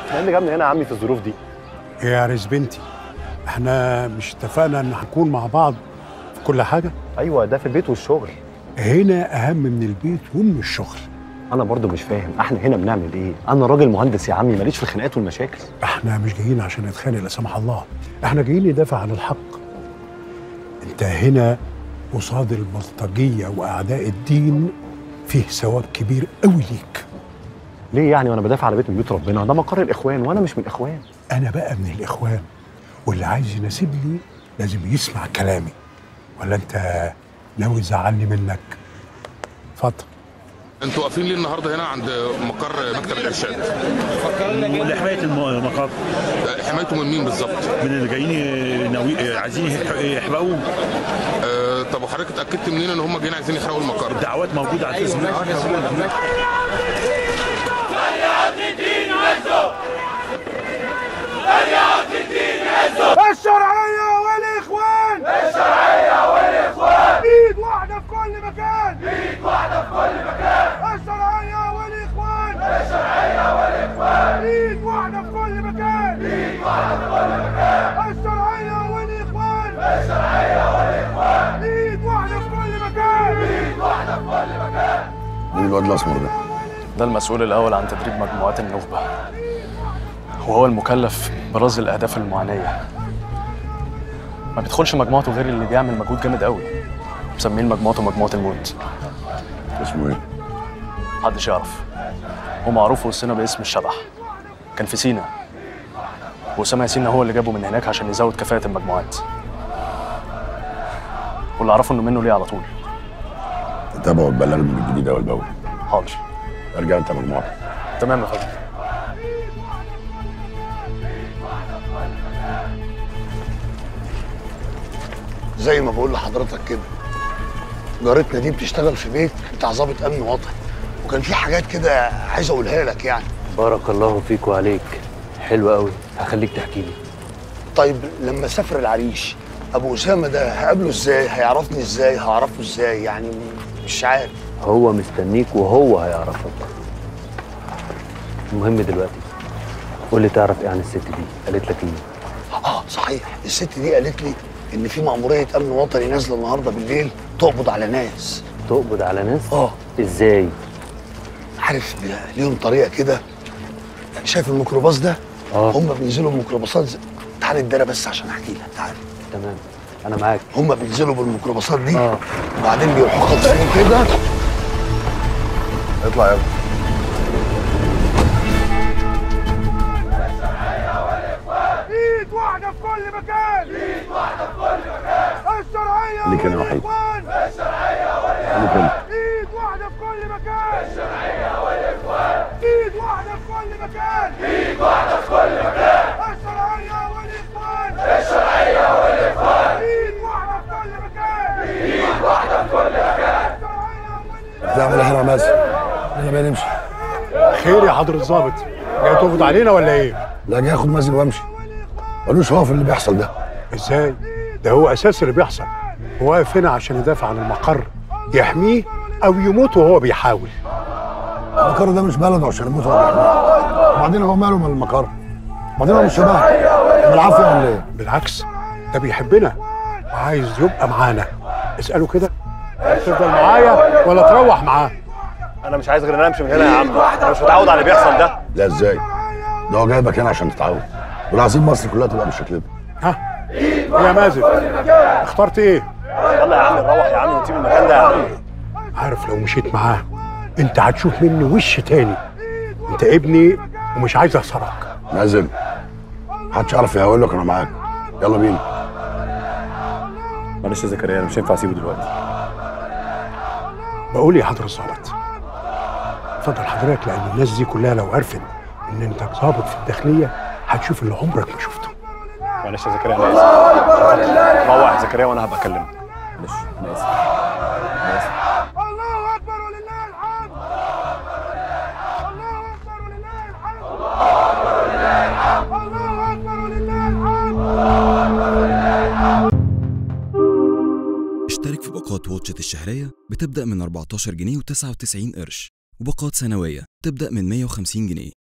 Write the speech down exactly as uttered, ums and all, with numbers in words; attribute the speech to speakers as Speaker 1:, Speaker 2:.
Speaker 1: ايه اللي جابني هنا يا عمي في الظروف دي؟
Speaker 2: يا ريس بنتي، احنا مش اتفقنا ان هنكون مع بعض في كل حاجه؟
Speaker 1: ايوه، ده في البيت والشغل.
Speaker 2: هنا اهم من البيت ومن الشغل.
Speaker 1: انا برضو مش فاهم احنا هنا بنعمل ايه؟ انا راجل مهندس يا عمي، ماليش في الخناقات والمشاكل.
Speaker 2: احنا مش جايين عشان نتخانق لا سمح الله، احنا جايين ندافع عن الحق. انت هنا قصاد البلطجيه واعداء الدين فيه ثواب كبير قوي ليك.
Speaker 1: ليه يعني وانا بدافع على بيت من بيوت ربنا؟ ده مقر الاخوان وانا مش من الاخوان.
Speaker 2: انا بقى من الاخوان، واللي عايز يناسبني لازم يسمع كلامي. ولا انت ناوي تزعلني منك؟ اتفضل.
Speaker 3: انتوا واقفين ليه النهارده هنا عند مقر مكتب الارشاد؟
Speaker 4: لحمايه المقر.
Speaker 3: حمايته من مين بالظبط؟
Speaker 4: من اللي جايين ناوي عايزين يحرقوه.
Speaker 3: أه طب وحضرتك اتاكدت منين ان هم جايين عايزين يحرقوا المقر؟
Speaker 4: الدعوات موجوده على الفيسبوك.
Speaker 5: الشرعية والإخوان، الشرعية والإخوان، إيد واحدة في كل مكان، إيد واحدة في كل مكان. الشرعية والإخوان، الشرعية والإخوان، إيد واحدة في كل مكان، إيد واحدة في كل مكان. الشرعية والإخوان، الشرعية والإخوان، إيد واحدة في كل مكان، إيد واحدة في كل مكان.
Speaker 6: مين الواد الأسمر ده؟
Speaker 7: ده المسؤول الأول عن تدريب مجموعات النخبة، وهو المكلف برصد الأهداف المعانية. ما بيدخلش مجموعته غير اللي بيعمل مجهود جامد قوي. مسمين مجموعته مجموعة الموت.
Speaker 6: اسمه ايه؟
Speaker 7: محدش يعرف. هو معروف وسطنا باسم الشبح. كان في سينا، وأسامة ياسين هو اللي جابه من هناك عشان يزود كفاءة المجموعات. واللي أعرفه إنه منه ليه على طول.
Speaker 6: تتابعه وتبلغني بالجديد أول بأول.
Speaker 7: حاضر.
Speaker 6: ارجع أنت مجموعتك.
Speaker 7: تمام يا فندم.
Speaker 8: زي ما بقول لحضرتك كده، جارتنا دي بتشتغل في بيت بتاع ضابط امن وطني، وكان في حاجات كده عايز اقولها لك يعني.
Speaker 9: بارك الله فيك وعليك، حلو قوي، هخليك تحكي لي.
Speaker 8: طيب لما اسافر العريش، ابو اسامه ده هقابله ازاي؟ هيعرفني ازاي؟ هعرفه ازاي؟ يعني مش عارف.
Speaker 9: هو مستنيك وهو هيعرفك. المهم دلوقتي قول لي، تعرف ايه عن الست دي؟ قالت لك ايه؟
Speaker 8: اه صحيح، الست دي قالت لي ان في مأمورية امن وطني نازله النهارده بالليل تقبض على ناس.
Speaker 9: تقبض على ناس؟
Speaker 8: اه.
Speaker 9: ازاي؟
Speaker 8: عارف ليهم طريقه كده. شايف الميكروباص ده؟
Speaker 9: اه.
Speaker 8: هم بينزلوا الميكروباصات زي... تعال اتدرى بس عشان احكي لك، تعال.
Speaker 9: تمام، انا معاك.
Speaker 8: هم بينزلوا بالميكروباصات دي،
Speaker 9: اه،
Speaker 8: وبعدين بيروحوا خاطفين كده.
Speaker 6: اطلع يا ابني.
Speaker 5: ايد واحدة في كل مكان، ايد واحدة في كل مكان. الشرعية
Speaker 6: ليك انا وحيد.
Speaker 5: الشرعية والإخوان،
Speaker 6: ليك انت.
Speaker 5: ايد واحدة في كل مكان. الشرعية والإخوان، ايد واحدة في كل مكان، ايد واحدة في كل مكان. الشرعية والإخوان، الشرعية والإخوان، ايد واحدة في كل مكان، ايد واحدة في كل مكان.
Speaker 6: بتعمل ايه هنا يا مازن؟ يلا بينا نمشي.
Speaker 2: خير يا حضرة الظابط، جاي تقبض علينا ولا ايه؟
Speaker 6: لا، جاي اخد مازن وامشي. ملوش هو في اللي بيحصل ده.
Speaker 2: ازاي؟ ده هو اساس اللي بيحصل. هو واقف هنا عشان يدافع عن المقر، يحميه او يموت وهو بيحاول.
Speaker 6: المقر ده مش بلده عشان يموت وهو بيحميه. وبعدين هو ماله من المقر؟ وبعدين هو مش شبهنا بالعافيه ولا ايه؟
Speaker 2: بالعكس، ده بيحبنا وعايز يبقى معانا. اساله كده، تفضل معايا ولا تروح معاه؟
Speaker 1: انا مش عايز غير ان انا امشي من هنا يا عم، انا مش متعود على اللي بيحصل ده.
Speaker 6: لا ازاي؟ ده هو جايبك هنا عشان تتعود، والعظيم مصر كلها تبقى بالشكل ده.
Speaker 2: ها؟ يا مازن، اخترت ايه؟
Speaker 1: يلا يا عم نروح يا عم ونسيب المكان ده يا عم.
Speaker 2: عارف لو مشيت معاه انت هتشوف مني وش تاني. انت ابني ومش عايز اخسرك.
Speaker 6: مازن، محدش يعرف يقول لك انا معاك. يلا بينا.
Speaker 1: معلش يا زكريا، انا مش هينفع اسيبه دلوقتي.
Speaker 2: بقول يا حضرة الظابط، اتفضل حضرتك، لان الناس دي كلها لو عرفت ان انت ظابط في الداخليه هتشوف اللي عمرك ما شفته.
Speaker 1: معلش يا زكريا، انا اسف. روح يا زكريا وانا هبقى اكلمك. معلش انا اسف. انا اسف.
Speaker 5: الله اكبر ولله الحمد. الله اكبر ولله الحمد. الله اكبر ولله الحمد. الله اكبر ولله الحمد.
Speaker 10: اشترك في باقات واتشت الشهرية بتبدأ من أربعتاشر جنيه وتسعة وتسعين قرش، وباقات سنوية تبدأ من مية وخمسين جنيه.